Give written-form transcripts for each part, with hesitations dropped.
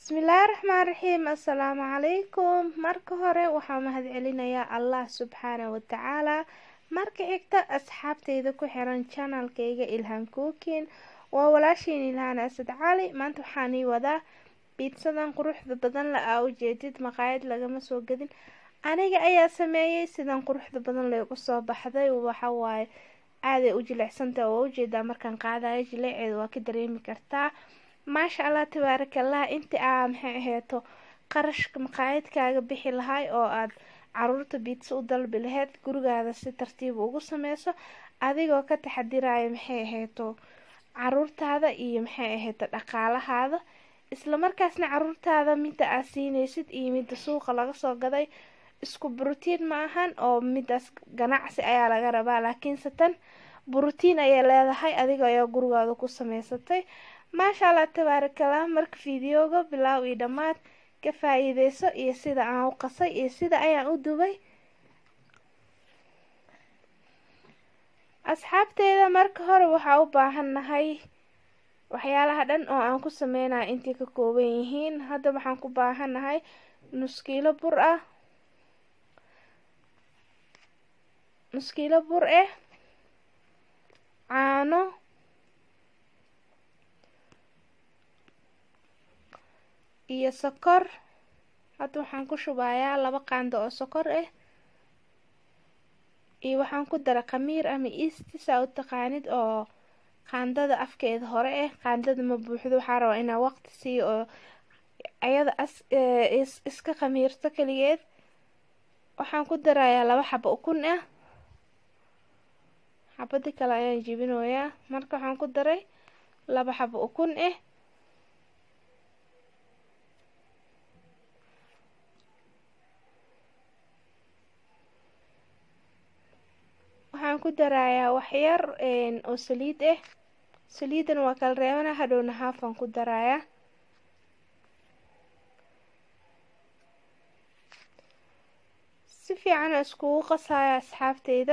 bismillaahi raxmaani raxiim assalaamu calaykum. marka hore waxaa mahad celinayaa allah subxaana wa tacaala. marka xigta asxaabteyda ku xiran channelkayga ilhaan cooking waa walaashiin ilhaan asad cali. maanta waxaan ii wadaa biidsadan quruxda badan la aa ujeedid maqaayad lagama soo gadin, aniga ayaa sameeyey. sidan quruxda badan leegu soo baxday waxawaaye aaday u jilicsantahay. waa ujeedaa markaan qaadayo jileeceeda waa ka dareemi kartaa. maasha allah tabaarakallah. inta aa maxay aheeto qarashka maqaayadkaaga bixi lahay oo aad caruurta biidsa u dalbi laheyd gurigaada si tartiib ugu sameyso adigoo ka taxadiraya maxay aheeto caruurtaada iyo maxay aheeto dhaqaalahaada. isla markaasna caruurtaada mida aa siineysid iyo mida suuqa laga soo gaday isku brotiin ma ahan, oo midaas ganacsi ayaa laga rabaa, laakiinse tan brotiin ayay leedahay adiga ayaa gurigaada ku sameysatay. maasha allah tabaarakallah. marka fideoga bilaaw iyo dhammaad ka faa'iideyso iyo sida aan u qasay iyo sida ayaan u dubay. asxaabteeda marka hore waxaa u baahannahay waxyaalaha dhan oo aan ku sameynayo intay ka kooban yihiin. hadda waxaan ku baahannahay nus kiilo bur ah, caano, iyo sokor. hadda waxaan ku shubayaa 2 qaando oo sokor ah, iyo waxaan ku dara khamiir ama isti saa u taqaanid oo qaandada afkeeda hore ah. qaandada ma buuxdo, waxaa rabaa inaa waqti siiyo oo ayada iska khamiirto kaligeed. waxaan ku darayaa 2 xabo ukun ah, xabada kale ayaan jebinoyaa. marka waxaan ku daray 2 xabo ukun ah, waxaan ku darayaa wax yar oo saliid ah. saliidan waa kala reebana, hadhowna haafaan ku darayaa. si fiican aan iskugu qasaya asxaabteyda.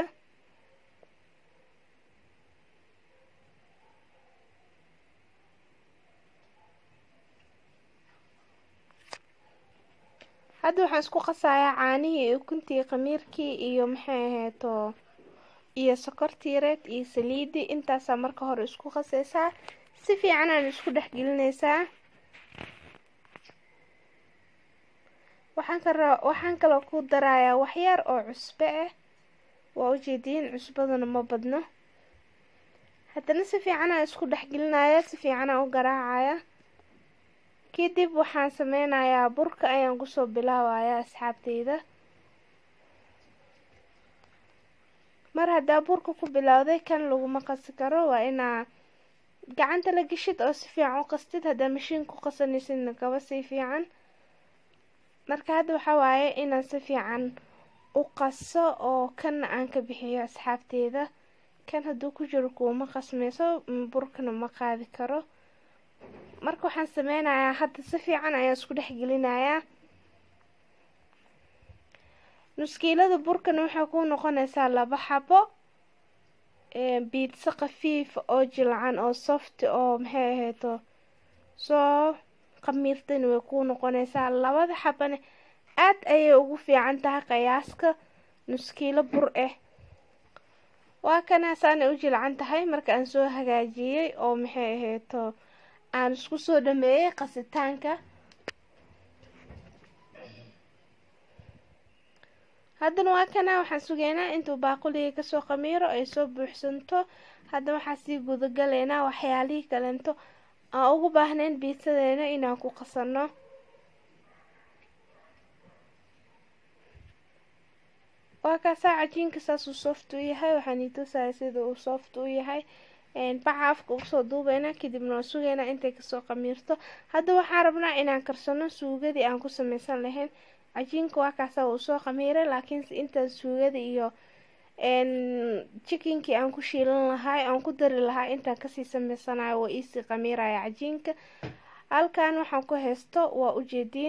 hadda waxaan isku qasayaa caanihii iyo ukuntii khamiirkii iyo maxay aheeto iyo sokortii reed iyo saliidii. intaasaa marka hore isku qaseysaa, si fiican aan isku dhex gelineysaa. waxaan kaloo ku darayaa wax yar oo cusbe ah. waa ujeediin cusbadana ma badno. haddana si fiican aan isku dhex gelinaya, si fiican aan u garaacaya. kadib waxaan sameynayaa burka ayaan kusoo bilaabayaa asxaabteyda. mar haddaa burka ku bilowday kan laguma qasi karo, waa inaa gacanta la geshid oo si fiican u qastid. haddaa mashiin ku qasanaysidna kaba sii fiican. marka hadda waxaa waaye inaan si fiican u qaso oo kanna aan ka bixiyo asxaabteyda. kan hadduu ku jiro kuuma qasmeyso, burkana ma qaadi karo. marka waxaan sameynayaa hadda si fiican ayaan isku dhex gelinayaa. nuskiilada burkana waxay ku noqonaysaa 2 xabo biidsa khafiif oo jilcan oo soft oo maxay aheeto soo khamiirtana way ku noqonaysaa. 2 xabana aad ayay ugu fiican tahay qiyaaska nuskiilo bur ah. waa kana saanay u jilcan tahay. marka aan soo hagaajiyey oo maxay aheeto aan isku soo dhameeyey qasitaanka. haddana waa kana waxaan sugeynaa intuu baaquliga kasoo khamiiro ay soo buuxsanto. hadda waxaa sii gudagaleynaa waxyaalihii kalento aan ugu baahnayn biidsadeena inaan ku qasano. waa kaasaa cajiinka saasuu soft u yahay. waxaan itusaya sida uu soft u yahay. baca afka usoo duubeyna kadibna waan sugeynaa intay kasoo khamiirto. hadda waxaan rabnaa inaan karsano suugadii aan ku sameysan lahayn. cajiinka waa kaasaa uu soo khamiiray, laakiinse intaan suugada iyo chickenkii aan ku shiilan lahay aan ku dari lahaa intaan kasii sameysanayo waa iisii khamiiraya cajiinka. halkan waxaan ku haysto waa ujeediin.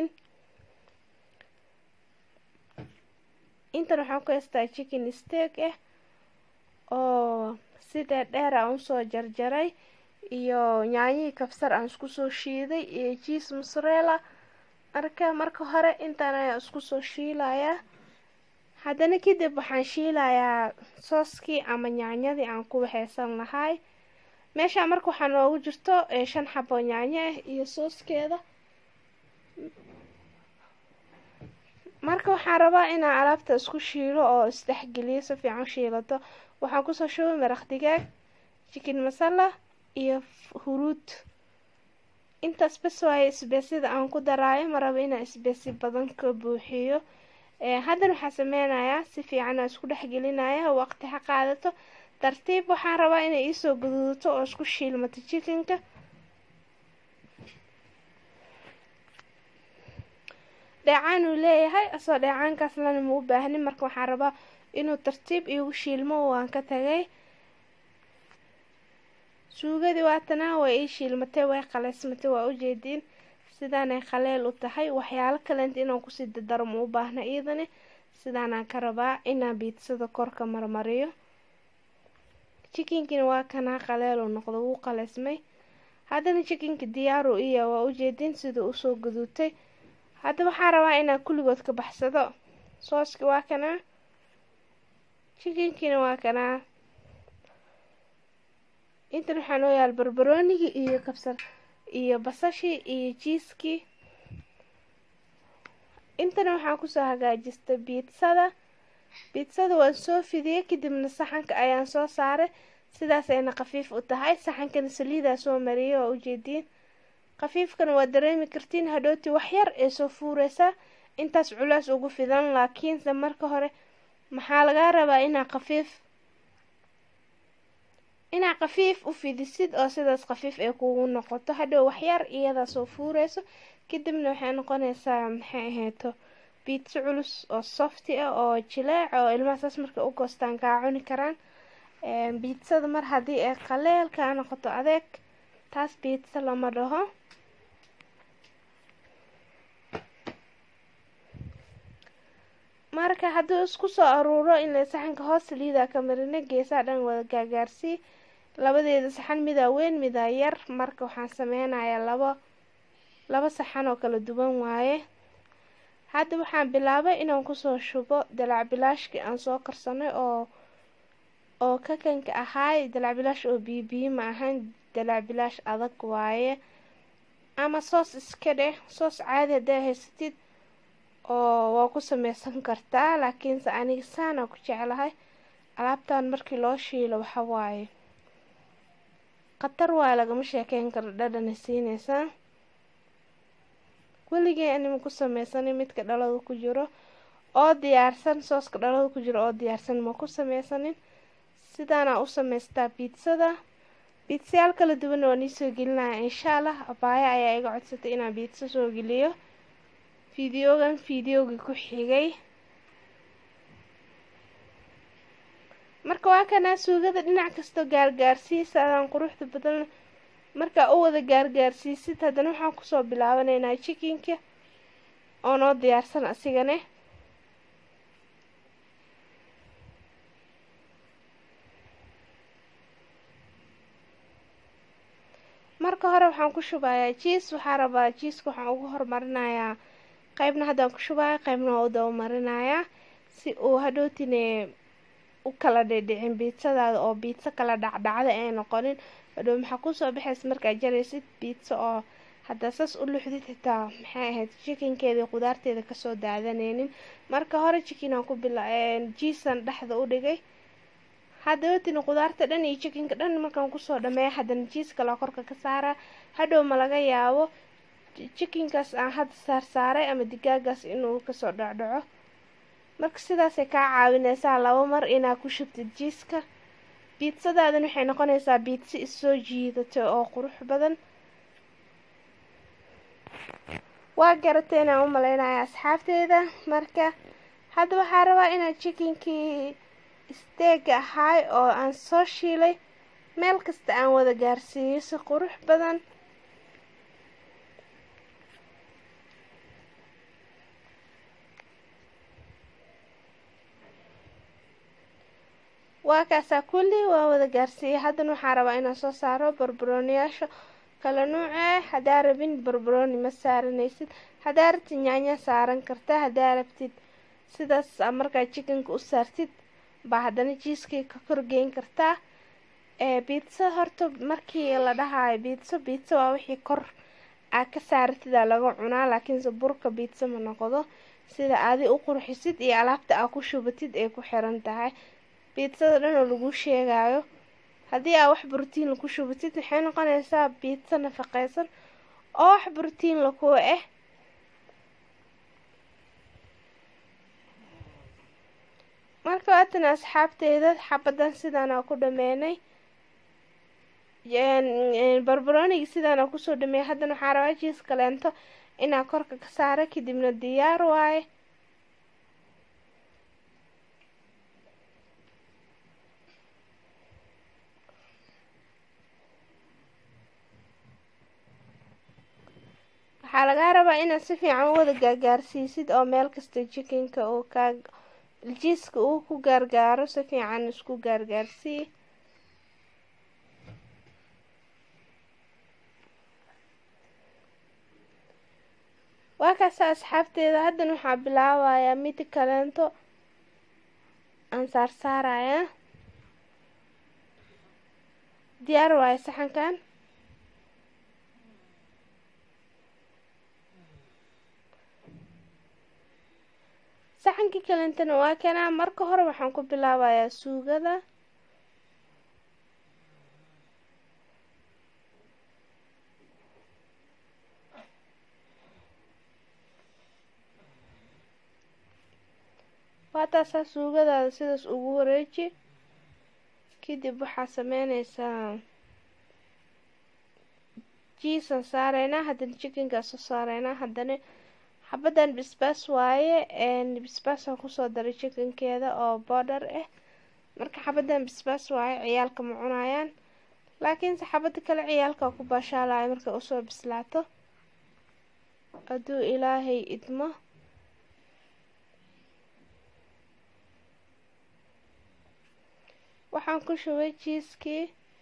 intan waxaan ku haystaa chicken steak ah oo sida dheer aan usoo jarjaray iyo yaanyihii kabsar aan isku soo shiiday iyo cheese mozzarella marka hore intaan ayaan isku soo shiilayaa, haddana kadib waxaan shiilayaa sooskii ama yaanyadii aan ku waxeysan lahay. meeshaan marka waxaa noogu jirto 5 xabo yaanyo ah iyo sooskeeda. marka waxaan rabaa inaan alaabta isku shiilo oo isdhexgeliyo si fiican u shiilato. waxaan kusoo shubay maraq digaag, chicken masala iyo huruud. intaas bas waaye isbeesida aan ku daraayo, ma rabo inaan isbeesi badan ka buuxiyo. haddana waxaan sameynayaa si fiican aan isku dhexgelinayaa, waqti ha qaadato. tartiib waxaan rabaa inay iisoo guduudato oo isku shiilmato chickenka. dheecaan uu leeyahay, asoo dheecaankaas lana ma u baahnin, marka waxaan rabaa inuu tartiib iigu shiilmo. waan ka tagay suugadii, waatanaa way ii shiilmatay, way qaleysmatay, waa ujeediin sidaanay qaleel u tahay. waxyaalo kaleenta inaan kusii dardaro ma u baahna iyadani. sidaanaan ka rabaa inaan biidsada korka marmariyo. chickenkina waa kanaa qaleel uu noqdo, wuu qaleysmay. haddana chickenka diyaaru iya, waa ujeediin siduu usoo guduutay. hadda waxaan rabaa inaan kulligood ka baxsado. sooski waa kanaa, chickenkina waa kanaa. intan waxaa noo yaal barbaroonigii iyo kabsar iyo basashii iyo jiiskii. intana waxaan kusoo hagaajistay biidsada waan soo fidiyey, kadibna saxanka ayaan soo saaray. sidaas ayna khafiif u tahay. saxankana saliidaa soo mariyay, waa ujeediin. khafiifkana waa dareemi kartiin, hadhooti wax yar ee soo fuureysaa intaas culays ugu fidan. laakiinse marka hore maxaa lagaa rabaa inaa khafiif u fidisid oo sidaas khafiif ee kugu noqoto. hadhow wax yar iyadaa soo fuureyso, kadibna waxay noqonaysaa maxay ahayto biidso culus oo softi ah oo jileec oo ilmaha saas markay u goostaan kaa cuni karaan. biidsada mar haddii ay qaleel kaa noqoto adeeg, taas biidso lama dhaho. marka hadduu isku soo aruuro in saxanka hoos saliidaa ka marina, geesaha dhan wada gaagaarsii. labadeeda saxan midaa weyn midaa yar. marka waxaan sameynayaa laba saxan oo kala duwan waaye. hadda waxaan bilaabay inaan kusoo shubo dalac bilaashkii aan soo karsanay oo kakanka ahaay. dalac bilaash oo biyo ma ahan, dalac bilaash adag waaye. ama soos iska dheh, soos caadi haddaa haysatid oo waa ku sameysan kartaa, laakiinse aniga saanaa ku jeclahay. alaabtan markii loo shiilo waxa waaye khatar waa, lagama sheekeyn karo dhadhana siineysaa. weligay anima ku sameysanay midka dhalada ku jiro oo diyaarsan. sooska dhalada ku jiro oo diyaarsan ma ku sameysanin. sidaanaa u sameystaa biidsayaal kala duwan waan iisoo gelinaya insha allah. abaaya ayaa iga codsatay inaan biidso soo geliyo fideogii ku xigay. marka waa kanaa suugada dhinac kasta gaargaarsiisa adaan quruxda badan. markaa u wada gaargaarsiisid, haddana waxaan kusoo bilaabanaynaa chickenka oo noo diyaarsan asigane. marka hore waxaan ku shubayaa jiis. waxaa rabaa jiiska waxaan ugu hormarinayaa qaybna haddaan ku shubaya, qaybna waa u daba marinayaa si uu hadhootine u kala dhicin biidsadaada oo biidso kala dhacdhacda ay noqonin. hadhow maxaa kusoo baxaysa markaad jaraysid biidso oo haddaa saas u luxdid xitaa maxay ahayd chickenkeeda iyo qudaarteeda kasoo daadaneynin. marka hore chickenaan ku jiisan dhexda u dhigay. hadhowtina qudaarta dhan iyo chickenka dhan markaan kusoo dhameeya, haddana jiis kalaa korka ka saaraa. hadhow ma laga yaabo chickenkaas aan hadda saaray ama digaagaas inuu kasoo dhacdhaco. marka sidaasay kaa caawineysaa 2 mar inaad ku shubtid jiiska. biidsadaadan waxay noqonaysaa biidsi issoo jiidato oo qurux badan. waa garatay inaan u maleynaya asxaabteeda. marka hadda waxaa rabaa inaan chickenkii isteega ahaay oo aan soo shiilay meel kasta aan wada gaarsiiyo si qurux badan. waa kaasaa kulli waa wada gaarsiiyey. haddana waxaa rabaa inaan soo saaro barbarooniyaasha kala nuuc ah. Hadaa rabin barbarooni ma saaranaysid, hadaa rabtid yaanya saaran kartaa, hadaa rabtid sidaas markaa chickenka u saartid baa haddana jiiskii ka korgeyn kartaa. Pizza horta markii la dhahayo pizza waa wixii kor aad ka saartida laga cunaa, laakiinse burka pizza ma noqdo. Sida aadi u qurxisid iyo alaabta aad ku shubatid ay ku xiran tahay. Pizzada dhan oo lagu sheegayo haddii aad wax borotiin ku shubatid waxay noqonaysaa pizza nafaqaysan oo wax borotiin la ku ah. marka waatan asxaabteyda xabadan sidaan aan ku dhameynay, barbarooniga sidaan aan kusoo dhameeyay. haddana waxaa rabaa jiis kaleento inaa korka ka saara, kadibna diyaar waaye. waxaa lagaa rabaa inaad si fiican u wada gaargaarsiisid oo meel kasta chickenka oo jiiska uu ku gaargaaro, si fiican isku gaargaarsii. waa kaasa asxaabteeda. haddana waxaa bilaabayaa mid kaleento aan saarsaaraya. diyaar waaye saxankan. saxankii kaleentana waa kanaa. marka hore waxaan ku bilaabayaa suugada. waataasaa suugadaada sidaas ugu wareeji. kadib waxaa sameynaysaa jiisan saareynaa, haddana chickenkaa soo saareynaa. haddana xabadan bisbaas waaye, bisbaasaan kusoo daray chickenkeeda oo border ah. marka xabadan bisbaas waaye, ciyaalka ma cunayaan, laakiinse xabada kale ciyaalka ku baashaalaya markay usoo bislaato hadduu ilaahay idmo. waxaan ku shubay jiiskii.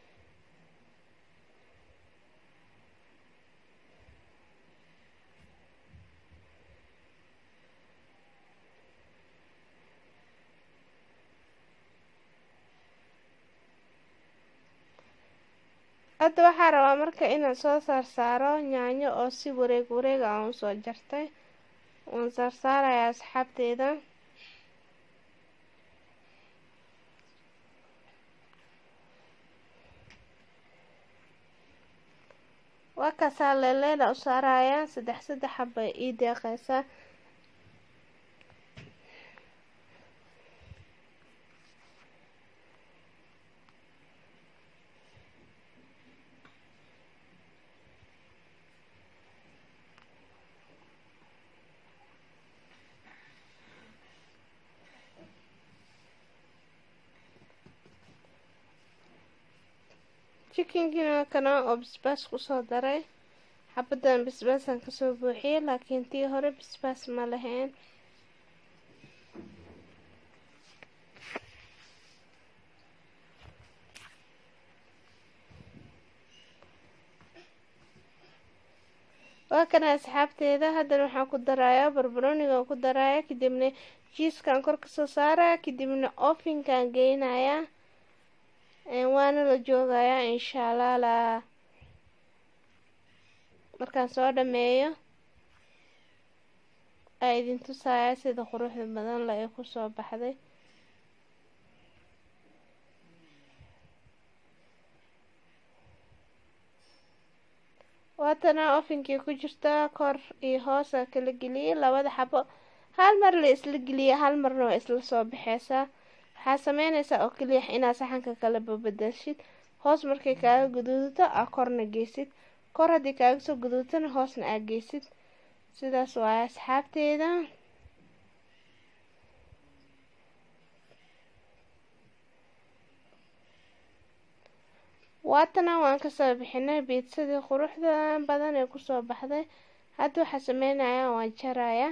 hadda waxaa rabaa marka inaan soo saaro yaanyo oo si wareeg aan usoo jartay. waan saarsaarayaa asxaabteeda. waa kaasaa leeleena u saarayaa. saddex xaba ii deeqaysaa. chickenkina kana oo bisbaas kusoo daray. xabadan bisbaasaan kasoo buuxiyay, laakiin tii hore bisbaas ma lahayn. waa kana asxaabteeda. haddana waxaan ku darayaa barbaroonigan ku darayaa, kadibna jiiskan kor kasoo saaraya, kadibna ofinkan geynayaa. waana la joogayaa insha allah markaan soo dhameeyo aa idin tusaaya sida quruxda badan la ay kusoo baxday. waatana ofinkii ku jirta, kor iyo hoosa kala geliyay. labada xabo hal mar la isla geliya, hal marna waa isla soo baxeysaa. waxaa sameynaysaa oo keliya inaad saxanka kala babadashid. hoos markay kaaga guduudato aa korna geysid, kor haddii kaaga soo guduudtana hoosna aa geysid. sidaas waaye asxaabteeda. waatana waan kasoo bixinay biitsadii quruxda badan ee kusoo baxday. hadda waxaa sameynayaa waan jarayaa.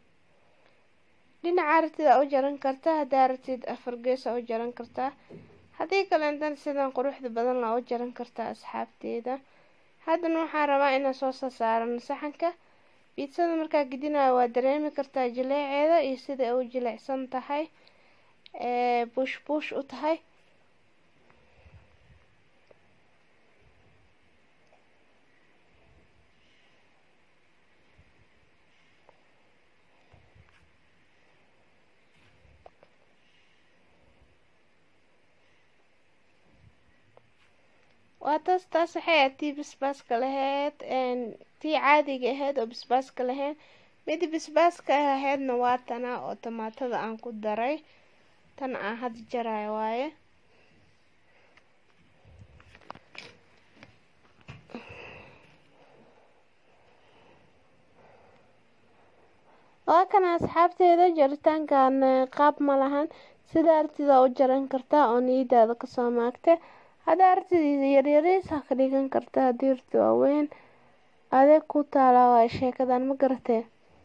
dhinaca aragtida u jaran kartaa, hadaa aragtid afar gees u jaran kartaa, haddii kale intan sidan quruxda badan loo jaran kartaa asxaabteeda. haddana waxaan rabaa inaan soo saarano saxanka. biitsada markaa gidinayo waa dareemi kartaa jileeceeda iyo sida ay u jilecsan tahay, bush u tahay. taas waxay ahayd tii basbaaska lahayd, tii caadiga ahayd oo basbaaska lahayn. midii basbaaska ahaydna waa tana oo tamaatada aan ku daray, tan aan had jarayo waaye. waa kana asxaabteeda, jaritaankan qaab ma lahan, sida artida u jaran kartaa oo niyadaada kasoo maagta. hadda artidiisa yaryariis ha ka dhigan karta, haddii arti waaweyn adeeg ku taala waa sheekadan, ma garatee.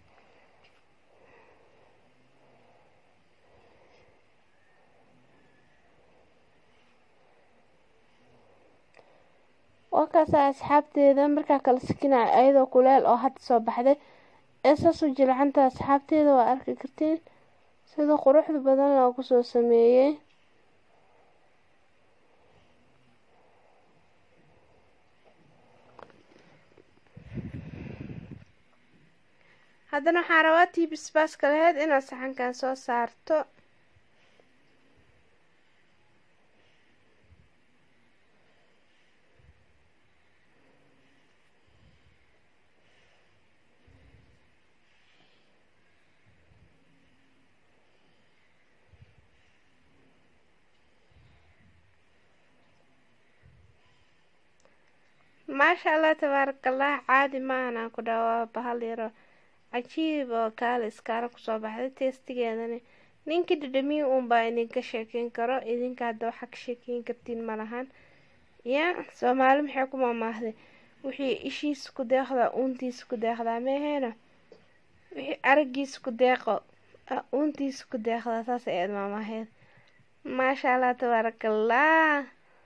waa kaasa asxaabteeda, markaa kala sikina ayadoo kuleel oo hadda soo baxday ee saas u jilcanta. asxaabteeda waa arki kartiin sida quruxda badan loogu soo sameeyey. haddana waxaan rabaa tii basbaaska lahayd inaad saxankan soo saarto. maasha allah tabaarakallah, caadi maahan aan ku dhawaa bahal yaro cajiib oo kaale iskaara kusoo baxday. teestigeedana ninkii dhadhamiin uunbaa idinka sheekeyn karo, idinka hadda waxa ka sheekeyn kartiin malahan. ya soomaali maxay ku maamaahday, wixii ishiisa ku deeqdaa uuntiisa ku deeqdaa meeheena, wixii aragiisa ku deeqo uuntiisa ku deeqdaa, saas ay aad maamaaheed. maasha allah tabaarakallah.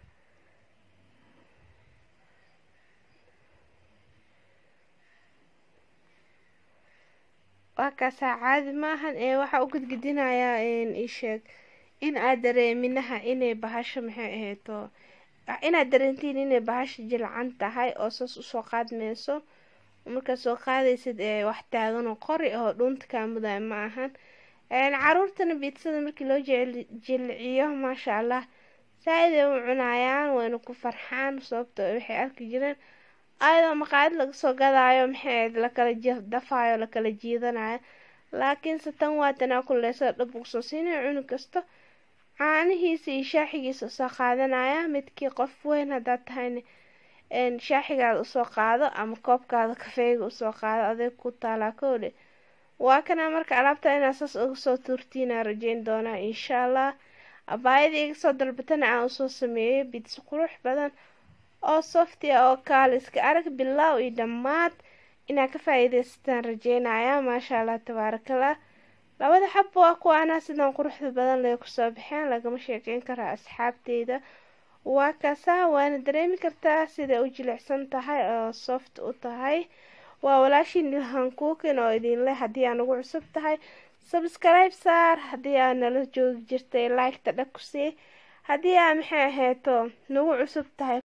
waa kaasaa caadi maahan. waxaa u gudgudinayaa isheeg in aad dareeminaha inay bahasha maxay ahayto, inaad dareentiin inay bahasha jilcan tahay oo saas usoo qaadmayso. markaa soo qaadaysid wax taagan oo qori oo dhuunta kaa mudaay ma ahan. caruurtana biitsada markii loo jilciyo maasha allah saaid ay u cunayaan, wayna ku farxaan, sababtoo waxay arki jireen ayadoo maqaayad laga soo gadaayo maxay lakala dafaayo, lakala jiidanayo. laakiinse tan waa tanaa kuleysa dhab usoo siinay, cuni kasto caanihiisa iyo shaaxigiisa usoo qaadanaya. midkii qof weyn haddaad tahayna shaaxigaada usoo qaado ama koobkaada kafeega usoo qaado, adeeg ku taalaa koodhe. waa kana marka alaabta inaa saas uga soo turtiina rajeyn doonaa insha allah. abaayada iga soo dalbatana aan usoo sameeyey biidso qurux badan oo softi oo kaaliska arag bilaaw iyo dhammaad inaa ka faa'iidaystaan rajeynaya. maasha allah tabaarakallah. labada xabo waa kuwaana sidan quruxda badan lee kusoo baxeen, lagama sheekeyn karaa asxaabteyda. waa kaasa, waana dareemi kartaa siday u jilicsan tahay oo soft u tahay. waa walaashiin ilhaan cooking oo idin leh, haddii aan ugu cusub tahay subscribe saar, haddii aad nala joogi jirtay like ta dhag ku sii, haddii aa maxay ahayto nagu cusub tahay